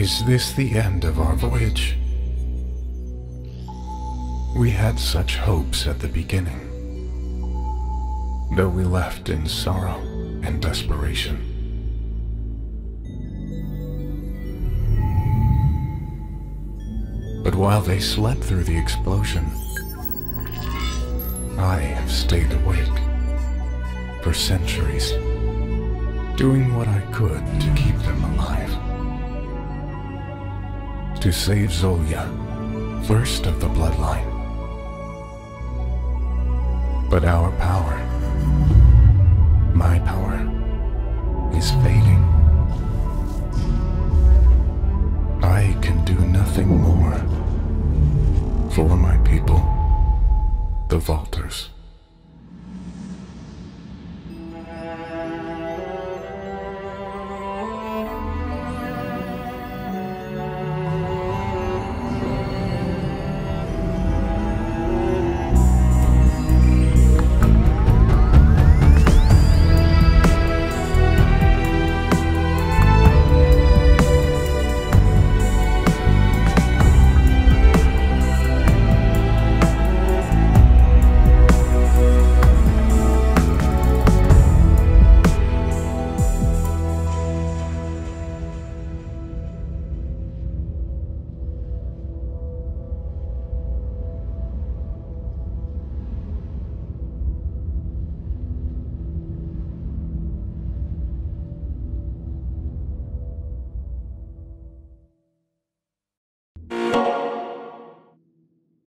Is this the end of our voyage? We had such hopes at the beginning, though we left in sorrow and desperation. But while they slept through the explosion, I have stayed awake for centuries, doing what I could to keep them alive. To save Zolya, first of the bloodline. But our power, my power, is fading. I can do nothing more for my people, the Vaulter.